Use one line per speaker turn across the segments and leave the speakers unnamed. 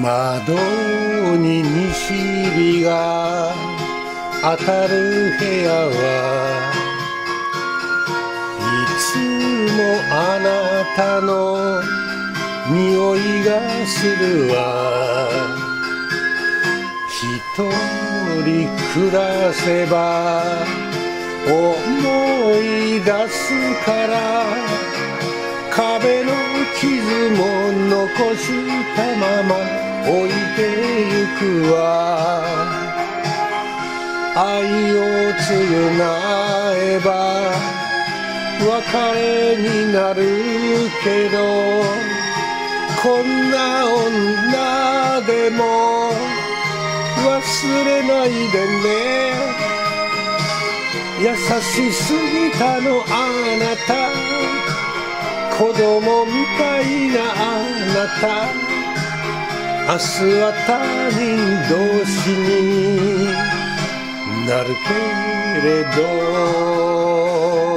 窓に西日が当たる部屋はいつもあなたの匂いがするわ。一人暮らせば思い出すから壁の傷も残したまま置いてゆくわ。愛を償えば別れになるけどこんな女でも忘れないでね。優しすぎたのあなた、子供みたいなあなた、明日は他人同士になるけれど。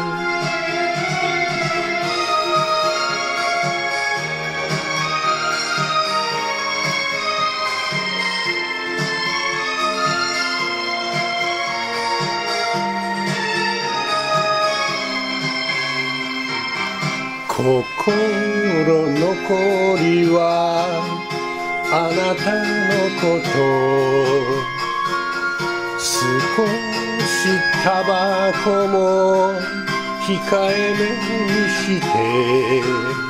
心残りはあなたのこと少しタバコも控えめにして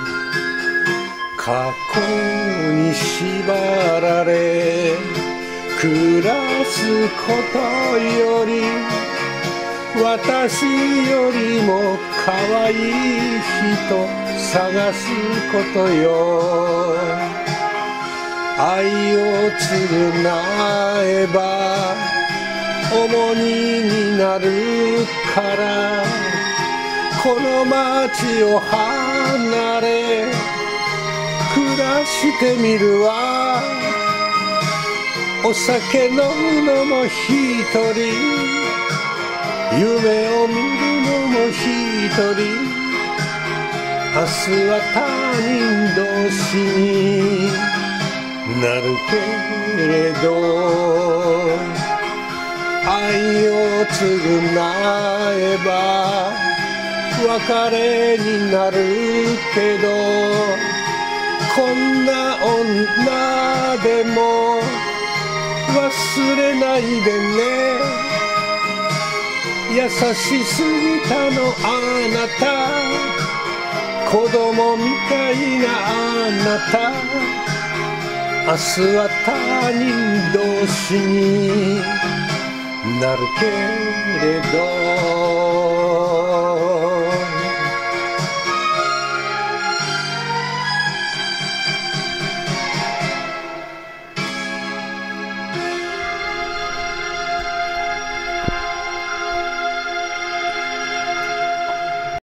過去に縛られ暮らすことより私よりも可愛い人探すことよ。愛を償えば重荷になるからこの街を離れ暮らしてみるわ。お酒飲むのも一人夢を見るのも一人明日は他人同士になるけれど愛を償えば別れになるけどこんな女でも忘れないでね。優しすぎたのあなた、子供みたいなあなた、明日は他人同士になるけれど